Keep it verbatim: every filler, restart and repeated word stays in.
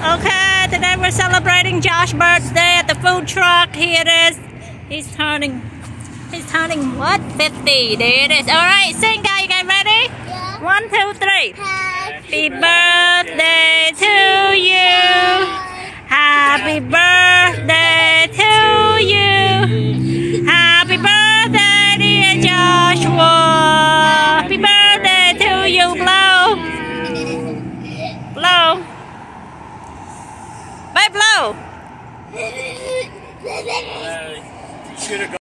Okay, today we're celebrating Josh's birthday at the food truck. Here it is. He's turning, he's turning what? fifty. There it is. Alright, sing guys, you guys ready? Yeah. One, two, three. Happy Happy birthday to you. Happy birthday to you. Happy birthday, dear Joshua. Happy birthday to you. Blow. Blow. Bye, blow. Uh, you should have